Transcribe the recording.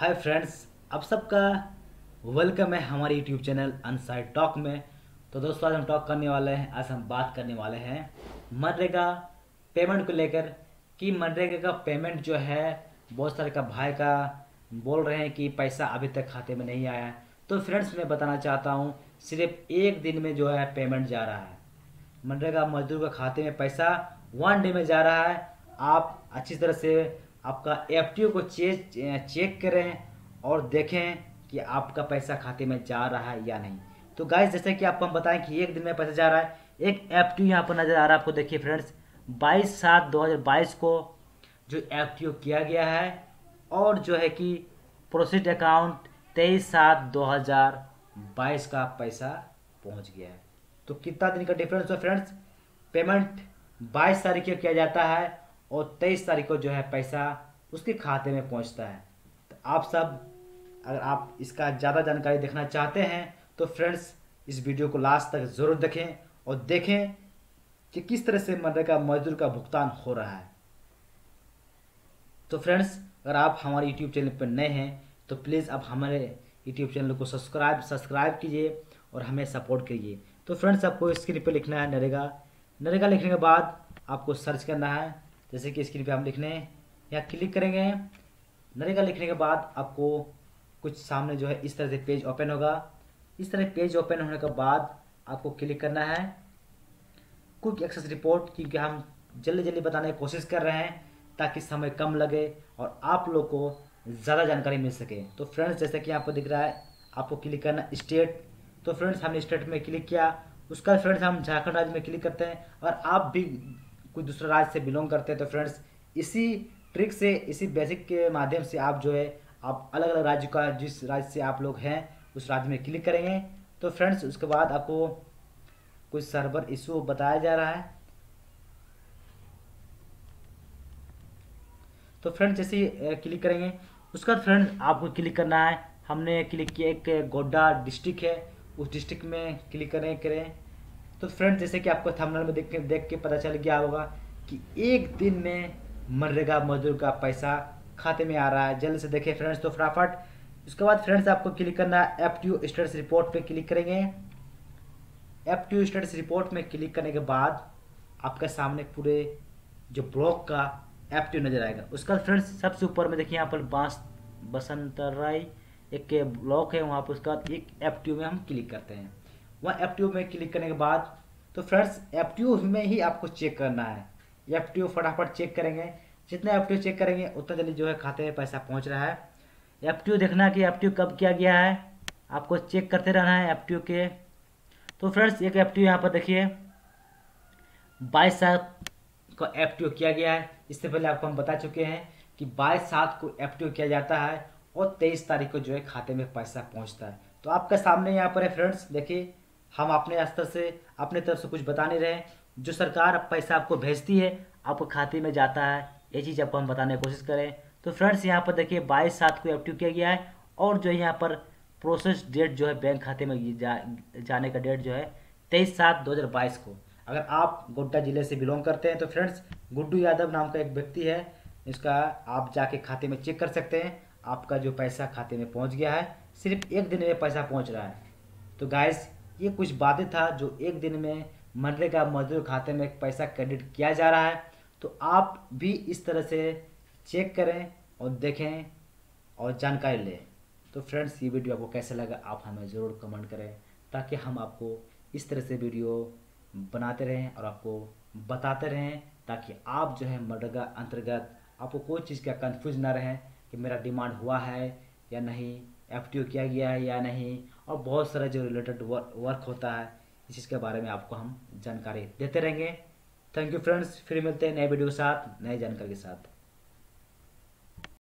Hi friends, आप सबका welcome है हमारे यूट्यूब चैनल अनसाइड टॉक में। तो दोस्तों, आज हम टॉक करने वाले हैं, आज हम बात करने वाले हैं मनरेगा पेमेंट को लेकर कि मनरेगा का पेमेंट जो है बहुत सारे का भाई का बोल रहे हैं कि पैसा अभी तक खाते में नहीं आया है। तो फ्रेंड्स, मैं बताना चाहता हूँ सिर्फ एक दिन में जो है पेमेंट जा रहा है। मनरेगा मजदूर का खाते में पैसा 1 डे में जा रहा है। आप अच्छी तरह से आपका एफटीओ को चेक करें और देखें कि आपका पैसा खाते में जा रहा है या नहीं। तो गाइस, जैसे कि आपको हम बताएं कि एक दिन में पैसा जा रहा है। एक एफटीओ यहाँ पर नजर आ रहा है आपको, देखिए फ्रेंड्स, 22/7/2022 को जो एफटीओ किया गया है और जो है कि प्रोसीड अकाउंट 23/7/2022 का पैसा पहुंच गया है। तो कितना दिन का डिफरेंस है फ्रेंड्स? पेमेंट 22 तारीख को किया जाता है और 23 तारीख को जो है पैसा उसके खाते में पहुंचता है। तो आप सब, अगर आप इसका ज़्यादा जानकारी देखना चाहते हैं तो फ्रेंड्स इस वीडियो को लास्ट तक ज़रूर देखें और देखें कि किस तरह से मनरेगा मजदूर का भुगतान हो रहा है। तो फ्रेंड्स, अगर आप हमारे यूट्यूब चैनल पर नए हैं तो प्लीज़ आप हमारे यूट्यूब चैनल को सब्सक्राइब कीजिए और हमें सपोर्ट कीजिए। तो फ्रेंड्स, आपको स्क्रीन पे लिखना है नरेगा। नरेगा लिखने के बाद आपको सर्च करना है, जैसे कि स्क्रीन पे हम लिखने यहाँ क्लिक करेंगे। नरेगा लिखने के बाद आपको कुछ सामने जो है इस तरह से पेज ओपन होगा। इस तरह पेज ओपन होने के बाद आपको क्लिक करना है क्विक एक्सेस रिपोर्ट, क्योंकि हम जल्दी जल्दी बताने की कोशिश कर रहे हैं ताकि समय कम लगे और आप लोग को ज़्यादा जानकारी मिल सके। तो फ्रेंड्स, जैसे कि यहाँ पर दिख रहा है, आपको क्लिक करना स्टेट। तो फ्रेंड्स, हमने स्टेट में क्लिक किया। उसका फ्रेंड्स हम झारखंड राज्य में क्लिक करते हैं। अगर आप भी कोई दूसरा राज्य से बिलोंग करते हैं तो फ्रेंड्स इसी ट्रिक से, इसी बेसिक के माध्यम से आप जो है आप अलग अलग राज्य का, जिस राज्य से आप लोग हैं उस राज्य में क्लिक करेंगे। तो फ्रेंड्स, उसके बाद आपको कुछ सर्वर इशू बताया जा रहा है। तो फ्रेंड्स, जैसे ही क्लिक करेंगे उसका फ्रेंड्स आपको क्लिक करना है। हमने क्लिक किया, एक गोड्डा डिस्ट्रिक्ट है, उस डिस्ट्रिक्ट में क्लिक करें। तो फ्रेंड्स, जैसे कि आपको थंबनेल में देख के पता चल गया होगा कि एक दिन में मनरेगा मजदूर का पैसा खाते में आ रहा है। जल्द से देखें फ्रेंड्स, तो फटाफट। उसके बाद फ्रेंड्स आपको क्लिक करना है एफटीओ स्टेटस रिपोर्ट पे क्लिक करेंगे। एफटीओ स्टेटस रिपोर्ट में क्लिक करने के बाद आपके सामने पूरे जो ब्लॉक का एफटीओ नजर आएगा। उसका फ्रेंड्स सबसे ऊपर में देखिए, यहाँ पर बसंतराई एक ब्लॉक है, वहाँ पर उसका एक एफटीओ में हम क्लिक करते हैं। वहाँ एफटीओ में क्लिक करने के बाद तो फ्रेंड्स एफटीओ में ही आपको चेक करना है। एफटीओ फटाफट चेक करेंगे, जितना एफटीओ चेक करेंगे उतना जल्दी जो है खाते में पैसा पहुंच रहा है। एफटीओ देखना कि एफटीओ कब किया गया है, आपको चेक करते रहना है एफटीओ के। तो फ्रेंड्स, एक एफटीओ यहाँ पर देखिए 22/7 को एफटीओ किया गया है। इससे पहले आपको हम बता चुके हैं कि 22/7 को एफटीओ किया जाता है और 23 तारीख को जो है खाते में पैसा पहुंचता है। तो आपके सामने यहाँ पर है फ्रेंड्स, देखिए हम अपने स्तर से, अपने तरफ से कुछ बता नहीं रहे। जो सरकार पैसा आपको भेजती है आपको खाते में जाता है, ये चीज़ आपको हम बताने की कोशिश करें। तो फ्रेंड्स, यहाँ पर देखिए 22/7 को एक्टिव किया गया है और जो यहाँ पर प्रोसेस डेट जो है बैंक खाते में जाने का डेट जो है 23/7/2022 को। अगर आप गोड्डा जिले से बिलोंग करते हैं तो फ्रेंड्स गुड्डू यादव नाम का एक व्यक्ति है, इसका आप जाके खाते में चेक कर सकते हैं। आपका जो पैसा खाते में पहुंच गया है, सिर्फ एक दिन में पैसा पहुंच रहा है। तो गाइस, ये कुछ बातें था जो एक दिन में मनरेगा मजदूर खाते में पैसा क्रेडिट किया जा रहा है। तो आप भी इस तरह से चेक करें और देखें और जानकारी लें। तो फ्रेंड्स, ये वीडियो आपको कैसा लगा आप हमें ज़रूर कमेंट करें, ताकि हम आपको इस तरह से वीडियो बनाते रहें और आपको बताते रहें, ताकि आप जो है मनरेगा अंतर्गत आपको कोई चीज़ का कंफ्यूज ना रहे कि मेरा डिमांड हुआ है या नहीं, एफटीओ किया गया है या नहीं, और बहुत सारा जो रिलेटेड वर्क होता है इस चीज़ के बारे में आपको हम जानकारी देते रहेंगे। थैंक यू फ्रेंड्स, फिर मिलते हैं नए वीडियो के साथ, नए जानकारी के साथ।